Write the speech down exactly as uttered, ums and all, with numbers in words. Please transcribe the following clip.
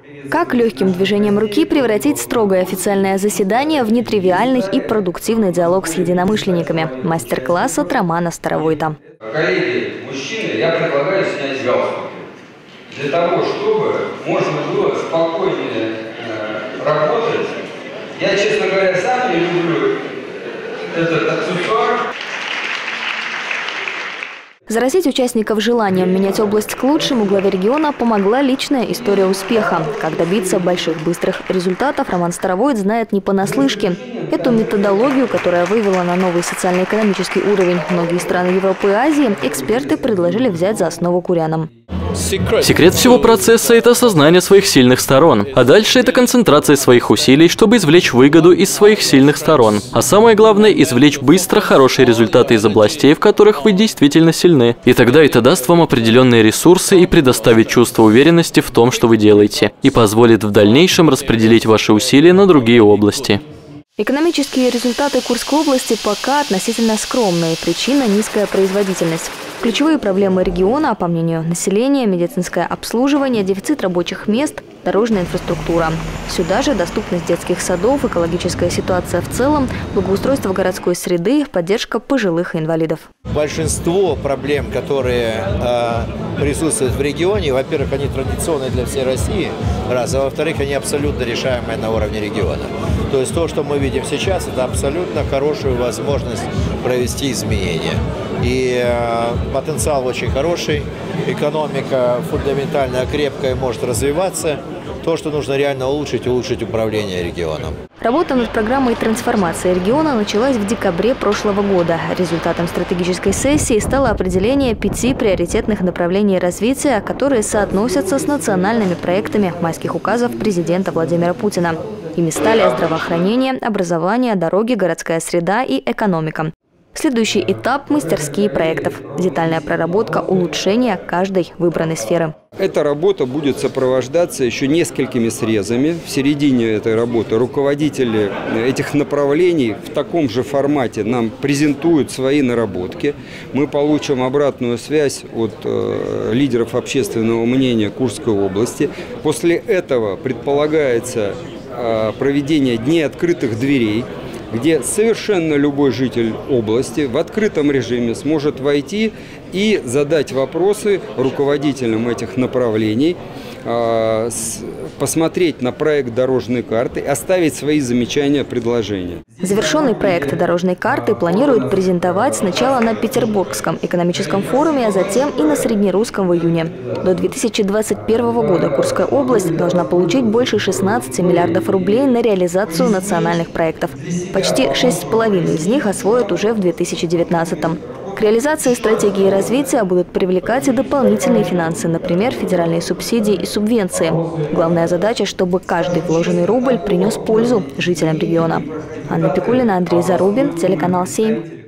Как легким движением руки превратить строгое официальное заседание в нетривиальный и продуктивный диалог с единомышленниками? Мастер-класс от Романа Старовойта. Коллеги, мужчины, я предлагаю снять галстуки. Для того, чтобы можно было спокойнее э, работать. Я, честно говоря, сам не люблю этот аксессуар. Заразить участников желанием менять область к лучшему главе региона помогла личная история успеха. Как добиться больших быстрых результатов, Роман Старовойт знает не понаслышке. Эту методологию, которая вывела на новый социально-экономический уровень многие страны Европы и Азии, эксперты предложили взять за основу курянам. Секрет всего процесса – это осознание своих сильных сторон. А дальше – это концентрация своих усилий, чтобы извлечь выгоду из своих сильных сторон. А самое главное – извлечь быстро хорошие результаты из областей, в которых вы действительно сильны. И тогда это даст вам определенные ресурсы и предоставит чувство уверенности в том, что вы делаете. И позволит в дальнейшем распределить ваши усилия на другие области. Экономические результаты Курской области пока относительно скромные. Причина – низкая производительность. Ключевые проблемы региона, по мнению населения, медицинское обслуживание, дефицит рабочих мест, дорожная инфраструктура. Сюда же доступность детских садов, экологическая ситуация в целом, благоустройство городской среды, поддержка пожилых и инвалидов. Большинство проблем, которые э, присутствуют в регионе, во-первых, они традиционные для всей России, раз, а во-вторых, они абсолютно решаемые на уровне региона. То есть то, что мы видим сейчас, это абсолютно хорошая возможность провести изменения. И э, потенциал очень хороший, экономика фундаментально крепкая, может развиваться. То, что нужно реально улучшить, улучшить управление регионом. Работа над программой трансформации региона началась в декабре прошлого года. Результатом стратегической сессии стало определение пяти приоритетных направлений развития, которые соотносятся с национальными проектами майских указов президента Владимира Путина. Ими стали здравоохранение, образование, дороги, городская среда и экономика. Следующий этап – мастерские проектов. Детальная проработка улучшения каждой выбранной сферы. Эта работа будет сопровождаться еще несколькими срезами. В середине этой работы руководители этих направлений в таком же формате нам презентуют свои наработки. Мы получим обратную связь от э, лидеров общественного мнения Курской области. После этого предполагается э, проведение дней открытых дверей, где совершенно любой житель области в открытом режиме сможет войти и задать вопросы руководителям этих направлений, посмотреть на проект дорожной карты, оставить свои замечания, предложения. Завершенный проект дорожной карты планируют презентовать сначала на Петербургском экономическом форуме, а затем и на Среднерусском в июне. До две тысячи двадцать первого года Курская область должна получить больше шестнадцати миллиардов рублей на реализацию национальных проектов. Почти шесть с половиной из них освоят уже в две тысячи девятнадцатом. К реализации стратегии развития будут привлекать и дополнительные финансы, например, федеральные субсидии и субвенции. Главная задача, чтобы каждый вложенный рубль принес пользу жителям региона. Анна Пикулина, Андрей Зарубин, телеканал семь.